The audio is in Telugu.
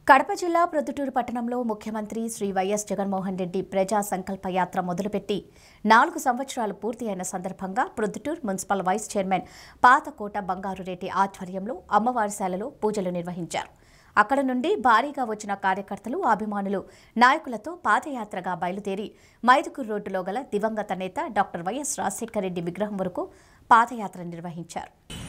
కడప జిల్లా ప్రొద్దుటూరు పట్టణంలో ముఖ్యమంత్రి శ్రీ వైఎస్ జగన్మోహన్ రెడ్డి ప్రజా సంకల్ప యాత్ర మొదలుపెట్టి 4 సంవత్సరాలు పూర్తి అయిన సందర్భంగా Proddatur municipal vice chairman Pathakota Bangaru Reddy ఆధ్వర్యంలో అమ్మవారిశాలలో పూజలు నిర్వహించారు. అక్కడ నుండి భారీగా వచ్చిన కార్యకర్తలు, అభిమానులు, నాయకులతో పాదయాత్రగా బయలుదేరి మైదుకూరు రోడ్డులో గల దివంగత నేత డాక్టర్ వైఎస్ రాజశేఖర రెడ్డి విగ్రహం వరకు పాదయాత్ర నిర్వహించారు.